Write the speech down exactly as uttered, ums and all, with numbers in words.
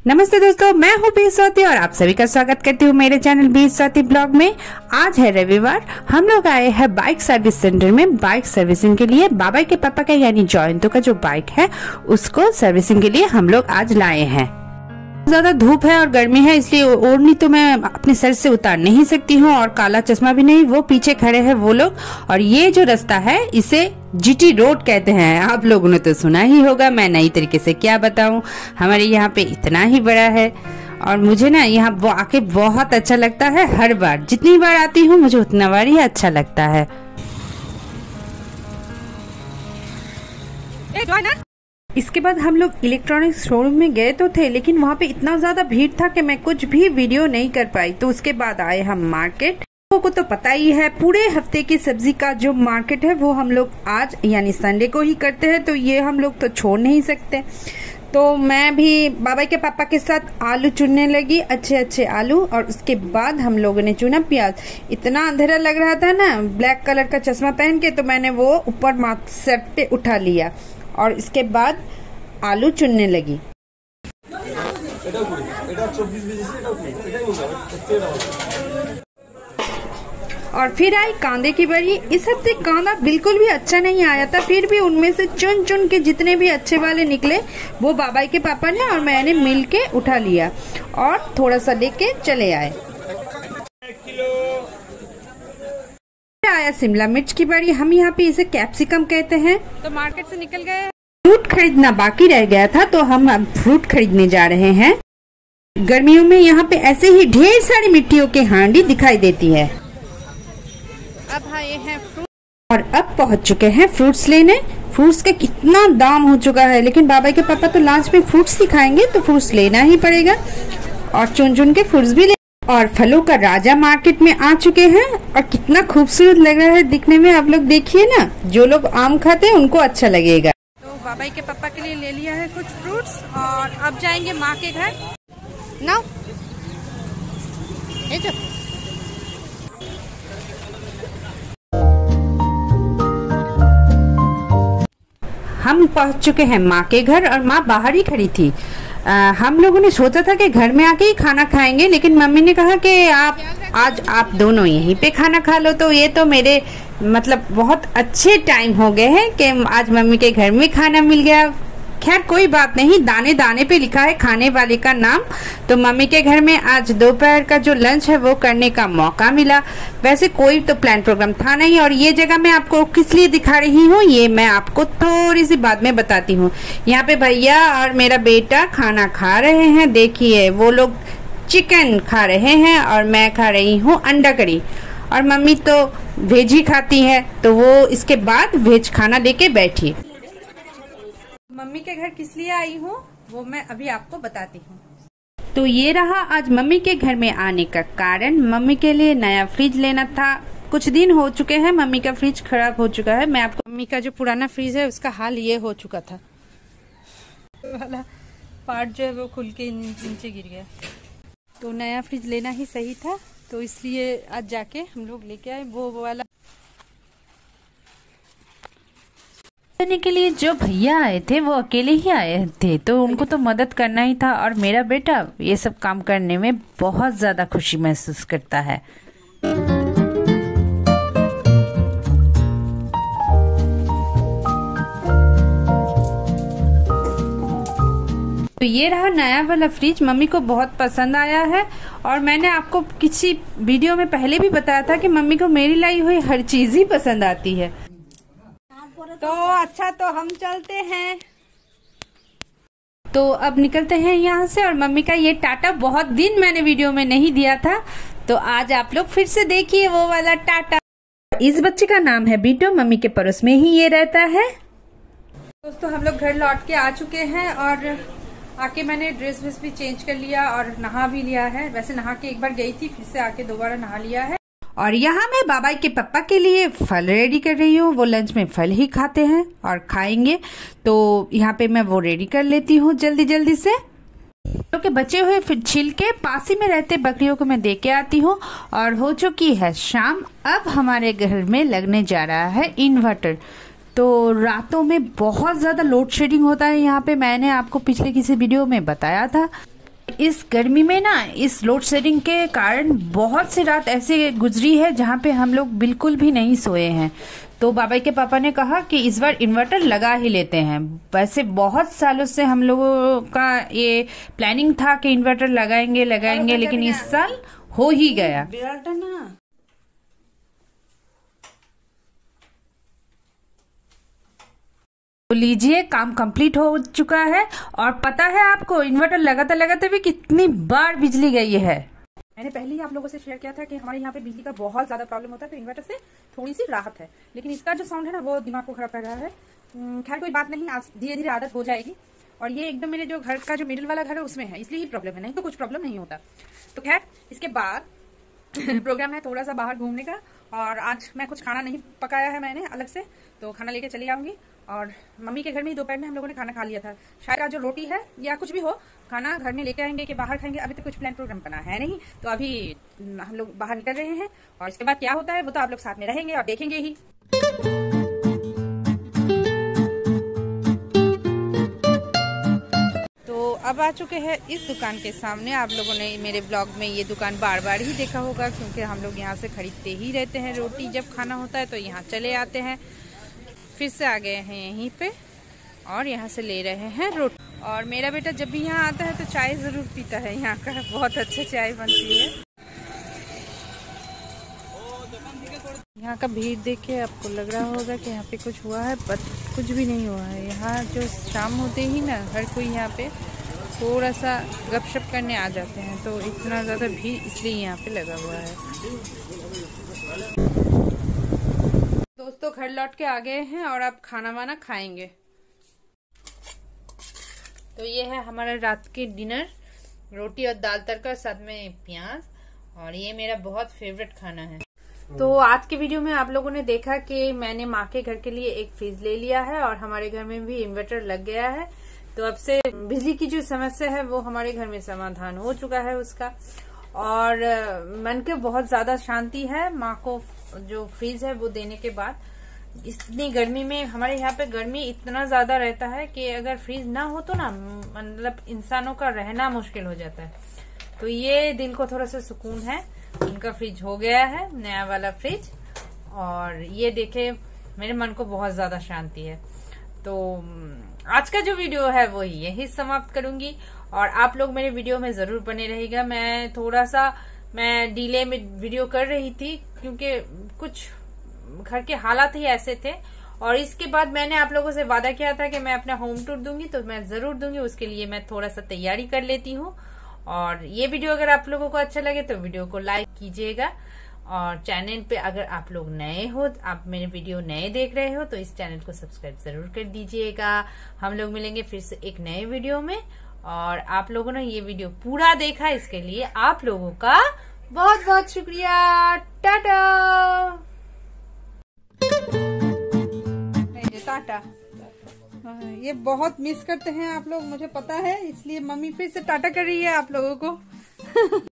नमस्ते दोस्तों, मैं हूँ बी स्वाति और आप सभी का स्वागत करती हूँ मेरे चैनल बी स्वाति ब्लॉग में। आज है रविवार, हम लोग आए हैं बाइक सर्विस सेंटर में बाइक सर्विसिंग के लिए। बाबा के पापा का यानी जॉयंतो का जो बाइक है उसको सर्विसिंग के लिए हम लोग आज लाए हैं। ज्यादा धूप है और गर्मी है, इसलिए ओढ़नी तो मैं अपने सर से उतार नहीं सकती हूँ और काला चश्मा भी नहीं। वो पीछे खड़े हैं वो लोग। और ये जो रास्ता है इसे जीटी रोड कहते हैं, आप लोगों ने तो सुना ही होगा, मैं नई तरीके से क्या बताऊं। हमारे यहाँ पे इतना ही बड़ा है और मुझे ना यहाँ वो आके बहुत अच्छा लगता है। हर बार जितनी बार आती हूँ मुझे उतना बार ही अच्छा लगता है। इसके बाद हम लोग इलेक्ट्रॉनिक्स शोरूम में गए तो थे, लेकिन वहाँ पे इतना ज्यादा भीड़ था कि मैं कुछ भी वीडियो नहीं कर पाई। तो उसके बाद आए हम मार्केट। को तो पता ही है पूरे हफ्ते की सब्जी का जो मार्केट है वो हम लोग आज यानी संडे को ही करते हैं, तो ये हम लोग तो छोड़ नहीं सकते। तो मैं भी बाबा के पापा के साथ आलू चुनने लगी, अच्छे अच्छे आलू। और उसके बाद हम लोगों ने चुना प्याज। इतना अंधेरा लग रहा था ना, ब्लैक कलर का चश्मा पहन के, तो मैंने वो ऊपर माथ सर पे उठा लिया और इसके बाद आलू चुनने लगी। और फिर आई कांदे की बारी। इस हफ्ते कांदा बिल्कुल भी अच्छा नहीं आया था, फिर भी उनमें से चुन चुन के जितने भी अच्छे वाले निकले वो बाबा के पापा ने और मैंने मिल के उठा लिया और थोड़ा सा लेके चले आए। आया शिमला मिर्च की बारी, हम यहाँ पे इसे कैप्सिकम कहते हैं। तो मार्केट से निकल गए। फ्रूट खरीदना बाकी रह गया था तो हम अब फ्रूट खरीदने जा रहे हैं। गर्मियों में यहाँ पे ऐसे ही ढेर सारी मिट्टियों के हांडी दिखाई देती है। अब आए हैं फ्रूट और अब पहुँच चुके हैं फ्रूट्स लेने। फ्रूट्स का कितना दाम हो चुका है, लेकिन बाबा के पापा तो लांच में फ्रूट्स दिखाएंगे तो फ्रूट्स लेना ही पड़ेगा। और चुन चुन के फ्रूट्स भी ले। और फलों का राजा मार्केट में आ चुके हैं और कितना खूबसूरत लग रहा है दिखने में। आप लोग देखिए ना, जो लोग आम खाते हैं उनको अच्छा लगेगा। तो बाबा के पापा के लिए ले लिया है कुछ फ्रूट्स और अब जाएंगे माँ के घर ना। ये जो हम पहुंच चुके हैं माँ के घर और माँ बाहर ही खड़ी थी। आ, हम लोगों ने सोचा था कि घर में आके ही खाना खाएंगे, लेकिन मम्मी ने कहा कि आप आज आप दोनों यहीं पे खाना खा लो। तो ये तो मेरे मतलब बहुत अच्छे टाइम हो गए हैं कि आज मम्मी के घर में खाना मिल गया। खैर कोई बात नहीं, दाने दाने पे लिखा है खाने वाले का नाम। तो मम्मी के घर में आज दोपहर का जो लंच है वो करने का मौका मिला। वैसे कोई तो प्लान प्रोग्राम था नहीं। और ये जगह मैं आपको किस लिए दिखा रही हूँ ये मैं आपको थोड़ी सी बाद में बताती हूँ। यहाँ पे भैया और मेरा बेटा खाना खा रहे हैं। देखिए वो लोग चिकन खा रहे हैं और मैं खा रही हूँ अंडा करी। और मम्मी तो वेज ही खाती है, तो वो इसके बाद वेज खाना लेके बैठी। मम्मी के घर किस लिए आई हूँ वो मैं अभी आपको बताती हूँ। तो ये रहा आज मम्मी के घर में आने का कारण। मम्मी के लिए नया फ्रिज लेना था। कुछ दिन हो चुके हैं मम्मी का फ्रिज खराब हो चुका है। मैं आपको मम्मी का जो पुराना फ्रिज है उसका हाल ये हो चुका था, वाला पार्ट जो है वो खुल के नीचे गिर गया। तो नया फ्रिज लेना ही सही था, तो इसलिए आज जाके हम लोग लेके आए वो वाला। करने के लिए जो भैया आए थे वो अकेले ही आए थे, तो उनको तो मदद करना ही था। और मेरा बेटा ये सब काम करने में बहुत ज्यादा खुशी महसूस करता है। तो ये रहा नया वाला फ्रिज, मम्मी को बहुत पसंद आया है। और मैंने आपको किसी वीडियो में पहले भी बताया था कि मम्मी को मेरी लाई हुई हर चीज ही पसंद आती है। तो अच्छा, तो हम चलते हैं। तो अब निकलते हैं यहाँ से। और मम्मी का ये टाटा बहुत दिन मैंने वीडियो में नहीं दिया था, तो आज आप लोग फिर से देखिए वो वाला टाटा। इस बच्चे का नाम है बीटो, मम्मी के पड़ोस में ही ये रहता है। दोस्तों हम लोग घर लौट के आ चुके हैं और आके मैंने ड्रेस वेस भी चेंज कर लिया और नहा भी लिया है। वैसे नहा के एक बार गई थी, फिर से आके दोबारा नहा लिया है। और यहाँ मैं बाबा के पापा के लिए फल रेडी कर रही हूँ। वो लंच में फल ही खाते हैं और खाएंगे, तो यहाँ पे मैं वो रेडी कर लेती हूँ जल्दी जल्दी से। तो के बचे हुए फिर छिलके पास ही में रहते बकरियों को मैं दे के आती हूँ। और हो चुकी है शाम। अब हमारे घर में लगने जा रहा है इन्वर्टर। तो रातों में बहुत ज़्यादा लोड शेडिंग होता है यहाँ पे, मैंने आपको पिछले किसी वीडियो में बताया था। इस गर्मी में ना इस लोड शेडिंग के कारण बहुत सी रात ऐसे गुजरी है जहाँ पे हम लोग बिल्कुल भी नहीं सोए हैं। तो बाबा के पापा ने कहा कि इस बार इन्वर्टर लगा ही लेते हैं। वैसे बहुत सालों से हम लोगों का ये प्लानिंग था कि इन्वर्टर लगाएंगे लगाएंगे लेकिन इस साल हो ही गया। तो लीजिए, काम कंप्लीट हो चुका है। और पता है आपको, इन्वर्टर लगाते लगाते भी कितनी बार बिजली गई है। मैंने पहले ही आप लोगों से शेयर किया था कि हमारे यहाँ पे बिजली का बहुत ज्यादा प्रॉब्लम होता है, तो इन्वर्टर से थोड़ी सी राहत है। लेकिन इसका जो साउंड है ना वो दिमाग को खराब कर रहा है। खैर कोई बात नहीं, आज धीरे धीरे आदत हो जाएगी। और ये एकदम मेरे जो घर का जो मिडिल वाला घर है उसमें है, इसलिए ही प्रॉब्लम है, नहीं तो कुछ प्रॉब्लम नहीं होता। तो खैर इसके बाद प्रोग्राम है थोड़ा सा बाहर घूमने का। और आज मैं कुछ खाना नहीं पकाया है मैंने अलग से, तो खाना लेके चली आऊंगी। और मम्मी के घर में ही दोपहर में हम लोगों ने खाना खा लिया था। शायद आज जो रोटी है या कुछ भी हो, खाना घर में लेके आएंगे कि बाहर खाएंगे, अभी तो कुछ प्लान प्रोग्राम बना है नहीं। तो अभी हम लोग बाहर निकल रहे हैं और इसके बाद क्या होता है वो तो आप लोग साथ में रहेंगे और देखेंगे ही। तो अब आ चुके हैं इस दुकान के सामने। आप लोगों ने मेरे ब्लॉग में ये दुकान बार बार ही देखा होगा, क्योंकि हम लोग यहाँ से खरीदते ही रहते हैं रोटी। जब खाना होता है तो यहाँ चले आते हैं। फिर से आ गए हैं यहीं पे और यहाँ से ले रहे हैं रोटी। और मेरा बेटा जब भी यहाँ आता है तो चाय जरूर पीता है। यहाँ का बहुत अच्छी चाय बनती है। यहाँ का भीड़ देख के आपको लग रहा होगा कि यहाँ पे कुछ हुआ है, पर कुछ भी नहीं हुआ है। यहाँ जो शाम होते ही ना हर कोई यहाँ पे थोड़ा सा गपशप करने आ जाते हैं, तो इतना ज़्यादा भीड़ इसलिए यहाँ पे लगा हुआ है। दोस्तों घर लौट के आ गए हैं और अब खाना वाना खाएंगे। तो ये है हमारा रात के डिनर, रोटी और दाल तड़का साथ में प्याज। और ये मेरा बहुत फेवरेट खाना है। तो आज के वीडियो में आप लोगों ने देखा कि मैंने माँ के घर के लिए एक फ्रिज ले लिया है और हमारे घर में भी इन्वर्टर लग गया है। तो अब से बिजली की जो समस्या है वो हमारे घर में समाधान हो चुका है उसका। और मन के बहुत ज्यादा शांति है माँ को जो फ्रिज है वो देने के बाद। इतनी गर्मी में हमारे यहाँ पे गर्मी इतना ज्यादा रहता है कि अगर फ्रिज ना हो तो ना मतलब इंसानों का रहना मुश्किल हो जाता है। तो ये दिल को थोड़ा सा सुकून है। उनका फ्रिज हो गया है, नया वाला फ्रिज। और ये देखे मेरे मन को बहुत ज्यादा शांति है। तो आज का जो वीडियो है वो यही समाप्त करूंगी। और आप लोग मेरे वीडियो में जरूर बने रहेगा। मैं थोड़ा सा मैं डिले में वीडियो कर रही थी क्योंकि कुछ घर के हालात ही ऐसे थे। और इसके बाद मैंने आप लोगों से वादा किया था कि मैं अपना होम टूर दूंगी, तो मैं जरूर दूंगी। उसके लिए मैं थोड़ा सा तैयारी कर लेती हूँ। और ये वीडियो अगर आप लोगों को अच्छा लगे तो वीडियो को लाइक कीजिएगा। और चैनल पे अगर आप लोग नए हो, आप मेरे वीडियो नए देख रहे हो, तो इस चैनल को सब्सक्राइब जरूर कर दीजिएगा। हम लोग मिलेंगे फिर से एक नए वीडियो में। और आप लोगों ने ये वीडियो पूरा देखा, इसके लिए आप लोगों का बहुत बहुत शुक्रिया। टाटा टाटा। ये बहुत मिस करते हैं आप लोग, मुझे पता है, इसलिए मम्मी फिर से टाटा कर रही है आप लोगों को।